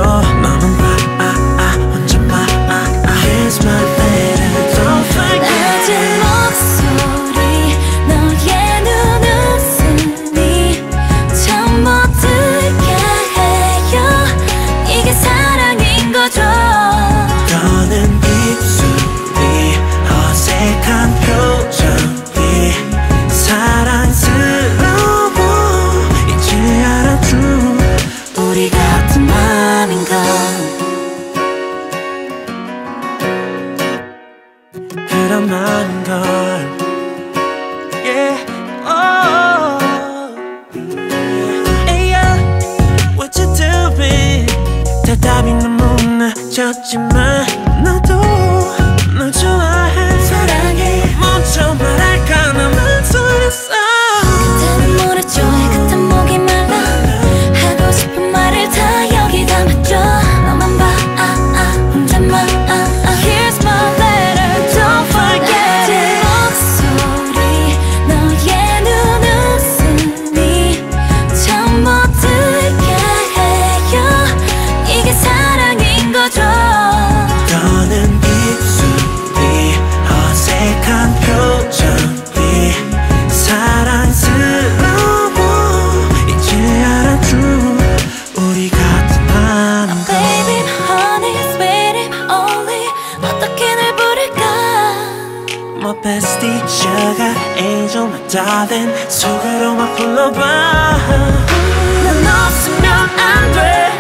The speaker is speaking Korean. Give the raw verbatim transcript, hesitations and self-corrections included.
너는 봐 아, 아, 혼자만 아, 아. Here's my letter don't forget 낮은 목소리 너의 눈웃음이 잠 못 들게 해요. 이게 사랑인 거죠. 떠는 입술이 어색한 표정이 사랑스러워 이제 알아줘 우리 같은 맘인 걸. 그런 맘인 걸. Yeah, oh, hey, yeah. What you doing? 대답이 너무 늦었지만 나도 널 좋아해 사랑해 먼저 말할까 나만 소리했어. 그때는 모르죠 같은 목이 말라 하고 싶은 말을 다 여기 담았죠. 너만 봐 아, 아, 혼자만 아, 아. Here's my letter don't forget it. 목소리 너의 눈웃음이 잠 못 들게 해요. 이게 사랑인 거죠. 떠는 입술이 어색한 표정이 사랑스러워 이제 알아줘 우리 같은 맘인 걸. Baby, honey, sweetie, only 어떻게 날 부를까? My bestie, sugar, angel, my darling 속으로만 불러봐. 넌 없으면 안 돼.